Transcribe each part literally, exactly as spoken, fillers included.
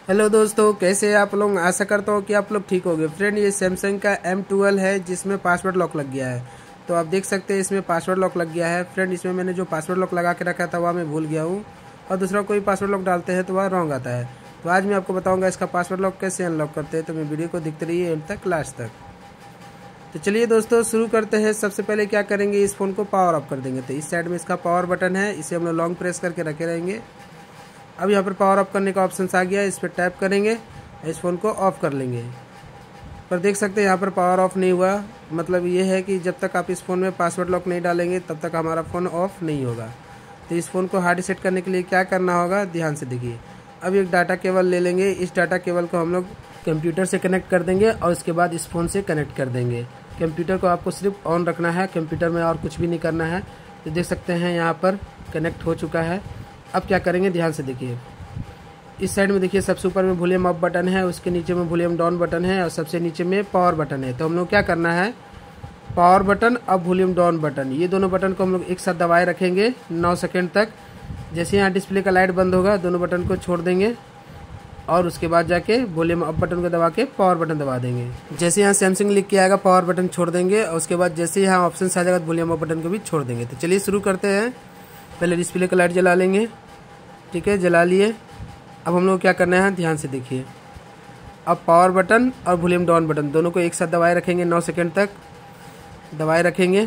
Hello दोस्तों, कैसे हैं आप लोग। आशा करता हूँ कि आप लोग ठीक होंगे। फ्रेंड, ये सैमसंग का एम ट्वेल्व है जिसमें पासवर्ड लॉक लग गया है। तो आप देख सकते हैं इसमें पासवर्ड लॉक लग गया है। फ्रेंड, इसमें मैंने जो पासवर्ड लॉक लगा के रखा था वह मैं भूल गया हूँ, और दूसरा कोई पासवर्ड लॉक डालते हैं तो वह रॉन्ग आता है। तो आज मैं आपको बताऊँगा इसका पासवर्ड लॉक कैसे अनलॉक करते हैं। तो मैं वीडियो को देखते रहिए एंड तक, लास्ट तक। तो चलिए दोस्तों, शुरू करते हैं। सबसे पहले क्या करेंगे, इस फ़ोन को पावर ऑफ कर देंगे। तो इस साइड में इसका पावर बटन है, इसे हम लोग लॉन्ग प्रेस करके रखे रहेंगे। अब यहाँ पर पावर ऑफ करने का ऑप्शन आ गया है, इस पर टैप करेंगे, इस फ़ोन को ऑफ कर लेंगे। पर देख सकते हैं यहाँ पर पावर ऑफ नहीं हुआ। मतलब ये है कि जब तक आप इस फ़ोन में पासवर्ड लॉक नहीं डालेंगे तब तक हमारा फ़ोन ऑफ नहीं होगा। तो इस फ़ोन को हार्ड रीसेट करने के लिए क्या करना होगा, ध्यान से देखिए। अब एक डाटा केबल ले लेंगे। इस डाटा केबल को हम लोग कंप्यूटर से कनेक्ट कर देंगे और उसके बाद इस फ़ोन से कनेक्ट कर देंगे। कंप्यूटर को आपको सिर्फ ऑन रखना है, कंप्यूटर में और कुछ भी नहीं करना है। तो देख सकते हैं यहाँ पर कनेक्ट हो चुका है। अब क्या करेंगे, ध्यान से देखिए। इस साइड में देखिए, सबसे ऊपर में वॉल्यूम अप बटन है, उसके नीचे में वॉल्यूम डाउन बटन है और सबसे नीचे में पावर बटन है। तो हम लोग क्या करना है, पावर बटन और वॉल्यूम डाउन बटन, ये दोनों बटन को हम लोग एक साथ दबाए रखेंगे नौ सेकंड तक। जैसे यहाँ डिस्प्ले का लाइट बंद होगा, दोनों बटन को छोड़ देंगे और उसके बाद जाके वॉल्यूम अप बटन को दबा के पावर बटन दबा देंगे। जैसे यहाँ सैमसंग लिख के आएगा, पावर बटन छोड़ देंगे और उसके बाद जैसे यहाँ ऑप्शन आ जाएगा वॉल्यूम अप बटन को भी छोड़ देंगे। तो चलिए शुरू करते हैं। पहले डिस्प्ले का लाइट जला लेंगे। ठीक है, जला लिए। अब हम लोग क्या करना है, ध्यान से देखिए। अब पावर बटन और वॉल्यूम डाउन बटन दोनों को एक साथ दबाए रखेंगे, नौ सेकंड तक दबाए रखेंगे।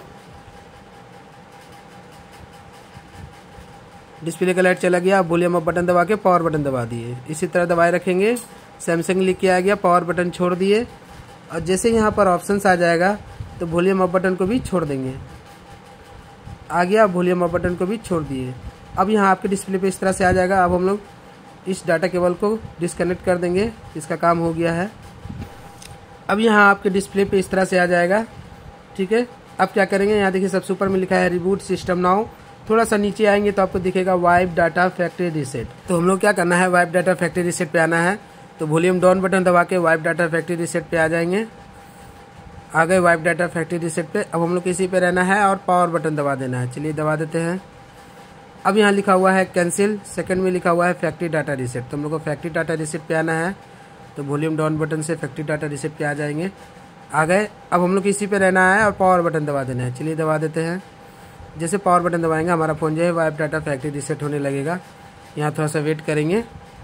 डिस्प्ले का लाइट चला गया। अब वॉल्यूम अप बटन दबा के पावर बटन दबा दिए, इसी तरह दबाए रखेंगे। सैमसंग लिख के आ गया, पावर बटन छोड़ दिए और जैसे यहाँ पर ऑप्शन आ जाएगा तो वॉल्यूम अप बटन को भी छोड़ देंगे। आ गया, वॉल्यूम अप बटन को भी छोड़ दिए। अब यहाँ आपके डिस्प्ले पे इस तरह से आ जाएगा। अब हम लोग इस डाटा केबल को डिस्कनेक्ट कर देंगे, इसका काम हो गया है। अब यहाँ आपके डिस्प्ले पे इस तरह से आ जाएगा। ठीक है, अब क्या करेंगे, यहाँ देखिए सबसे ऊपर में लिखा है रिबूट सिस्टम नाउ। थोड़ा सा नीचे आएंगे तो आपको दिखेगा वाइप डाटा फैक्ट्री रीसेट। तो हम लोग क्या करना है, वाइप डाटा फैक्ट्री रीसेट पे आना है। तो वॉल्यूम डाउन बटन दबा के वाइप डाटा फैक्ट्री रीसेट पे आ जाएंगे। आ गए वाइप डाटा फैक्ट्री रीसेट पे। अब हम लोग इसी पे रहना है और पावर बटन दबा देना है। चलिए दबा देते हैं। अब यहाँ लिखा हुआ है कैंसिल, सेकंड में लिखा हुआ है फैक्ट्री डाटा रीसेट। तो हम लोग को फैक्ट्री डाटा रीसेट पे आना है। तो वॉल्यूम डाउन बटन से फैक्ट्री डाटा रीसेट पे आ जाएंगे। आ गए। अब हम लोग इसी पे रहना है और पावर बटन दबा देना है। चलिए दबा देते हैं। जैसे पावर बटन दबाएंगे हमारा फ़ोन जो है वाइप डाटा फैक्ट्री रीसेट होने लगेगा। यहाँ थोड़ा सा वेट करेंगे।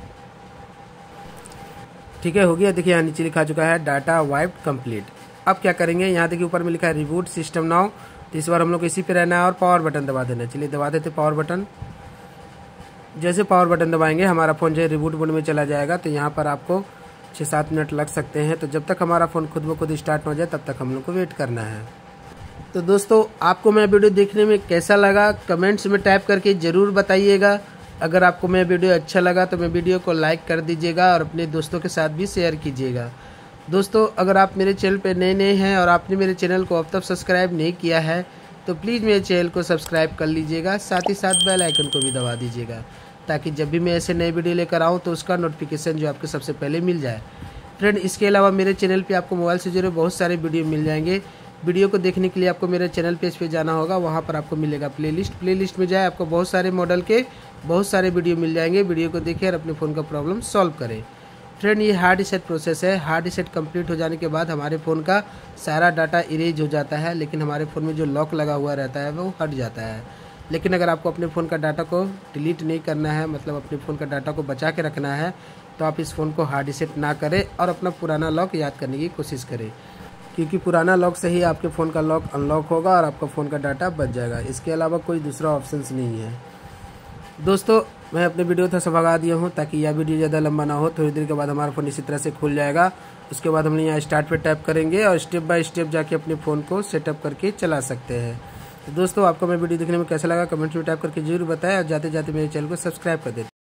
ठीक है, हो गया। देखिए यहाँ नीचे लिखा चुका है डाटा वाइप कंप्लीट। अब क्या करेंगे, यहाँ देखिए ऊपर में लिखा है रिबूट सिस्टम नाउ। तो इस बार हम लोग इसी पे रहना है और पावर बटन दबा देना है। चलिए दबा देते पावर बटन। जैसे पावर बटन दबाएंगे हमारा फ़ोन जो है रिबूट मोड में चला जाएगा। तो यहाँ पर आपको छः सात मिनट लग सकते हैं। तो जब तक हमारा फ़ोन खुद ब खुद स्टार्ट हो जाए तब तक हम लोग को वेट करना है। तो दोस्तों, आपको मैं वीडियो देखने में कैसा लगा कमेंट्स में टाइप करके ज़रूर बताइएगा। अगर आपको मैं वीडियो अच्छा लगा तो मैं वीडियो को लाइक कर दीजिएगा और अपने दोस्तों के साथ भी शेयर कीजिएगा। दोस्तों, अगर आप मेरे चैनल पे नए नए हैं और आपने मेरे चैनल को अब तक सब्सक्राइब नहीं किया है तो प्लीज़ मेरे चैनल को सब्सक्राइब कर लीजिएगा। साथ ही साथ बेल आइकन को भी दबा दीजिएगा ताकि जब भी मैं ऐसे नए वीडियो लेकर आऊँ तो उसका नोटिफिकेशन जो आपको सबसे पहले मिल जाए। फ्रेंड, इसके अलावा मेरे चैनल पे आपको मोबाइल से जुड़े बहुत सारे वीडियो मिल जाएंगे। वीडियो को देखने के लिए आपको मेरे चैनल पेज पे जाना होगा, वहाँ पर आपको मिलेगा प्लेलिस्ट। प्लेलिस्ट में जाए, आपको बहुत सारे मॉडल के बहुत सारे वीडियो मिल जाएंगे। वीडियो को देखिए और अपने फ़ोन का प्रॉब्लम सॉल्व करें। फ्रेंड, ये हार्ड रीसेट प्रोसेस है। हार्ड रीसेट कंप्लीट हो जाने के बाद हमारे फ़ोन का सारा डाटा इरेज हो जाता है, लेकिन हमारे फ़ोन में जो लॉक लगा हुआ रहता है वो हट जाता है। लेकिन अगर आपको अपने फ़ोन का डाटा को डिलीट नहीं करना है, मतलब अपने फ़ोन का डाटा को बचा के रखना है, तो आप इस फ़ोन को हार्ड रीसेट ना करें और अपना पुराना लॉक याद करने की कोशिश करें, क्योंकि पुराना लॉक से ही आपके फ़ोन का लॉक अनलॉक होगा और आपका फ़ोन का डाटा बच जाएगा। इसके अलावा कोई दूसरा ऑप्शन नहीं है। दोस्तों, मैं अपने वीडियो थोड़ा सा भगा दिया हूँ ताकि यह वीडियो ज़्यादा लंबा ना हो। थोड़ी देर के बाद हमारा फ़ोन इसी तरह से खुल जाएगा। उसके बाद हम यहाँ स्टार्ट पे टैप करेंगे और स्टेप बाय स्टेप जाके अपने फ़ोन को सेटअप करके चला सकते हैं। तो दोस्तों, आपको मैं वीडियो देखने में कैसा लगा कमेंट में टाइप करके जरूर बताएं और जाते जाते मेरे चैनल को सब्सक्राइब कर दें।